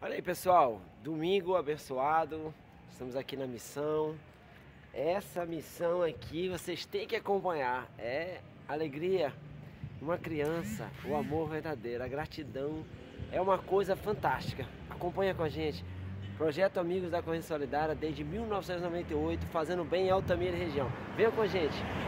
Olha aí, pessoal, domingo abençoado, estamos aqui na missão. Essa missão aqui vocês têm que acompanhar. É alegria, uma criança, o amor verdadeiro, a gratidão é uma coisa fantástica. Acompanha com a gente. Projeto Amigos da Corrente Solidária desde 1998, fazendo bem em Altamira e região. Venha com a gente.